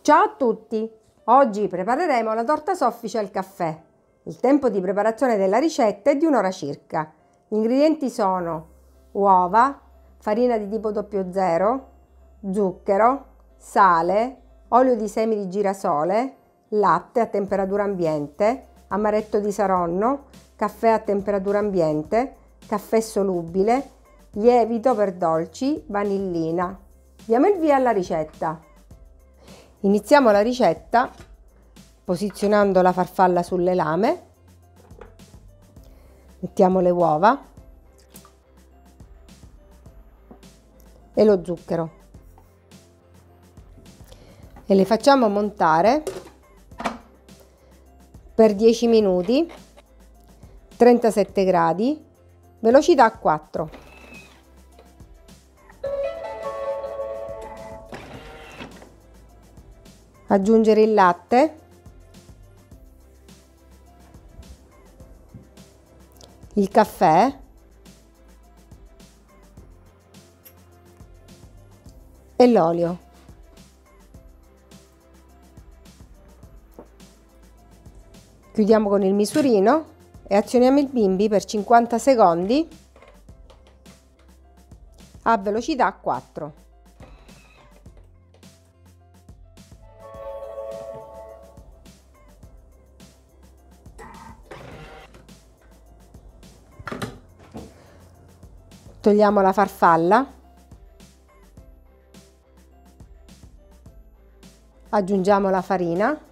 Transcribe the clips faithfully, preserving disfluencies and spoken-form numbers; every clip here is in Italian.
Ciao a tutti! Oggi prepareremo la torta soffice al caffè. Il tempo di preparazione della ricetta è di un'ora circa. Gli ingredienti sono uova, farina di tipo zero zero, zucchero, sale, olio di semi di girasole, latte a temperatura ambiente, amaretto di Saronno, caffè a temperatura ambiente, caffè solubile, lievito per dolci, vanillina. Diamo il via alla ricetta. Iniziamo la ricetta posizionando la farfalla sulle lame, mettiamo le uova e lo zucchero e le facciamo montare per dieci minuti, trentasette gradi, velocità quattro. Aggiungere il latte, il caffè e l'olio. Chiudiamo con il misurino e azioniamo il bimbi per cinquanta secondi a velocità quattro. Togliamo la farfalla, aggiungiamo la farina,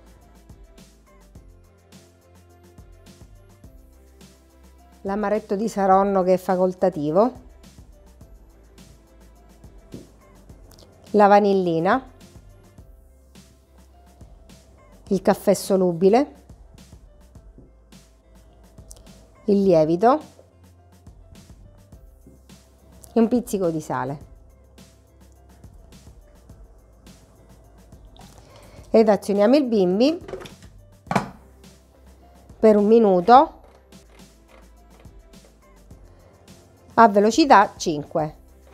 l'amaretto di Saronno che è facoltativo, la vanillina, il caffè solubile, il lievito e un pizzico di sale ed azioniamo il bimbi per un minuto a velocità cinque.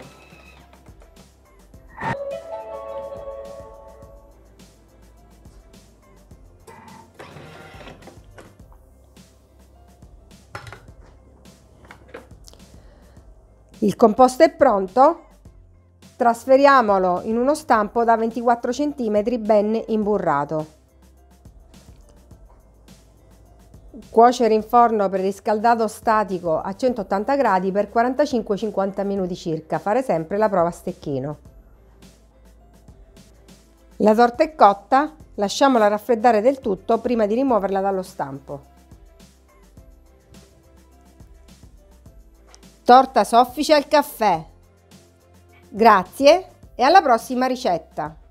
Il composto è pronto, trasferiamolo in uno stampo da ventiquattro centimetri ben imburrato. Cuocere in forno preriscaldato statico a centottanta gradi per quarantacinque cinquanta minuti circa, fare sempre la prova a stecchino. La torta è cotta, lasciamola raffreddare del tutto prima di rimuoverla dallo stampo. Torta soffice al caffè. Grazie e alla prossima ricetta!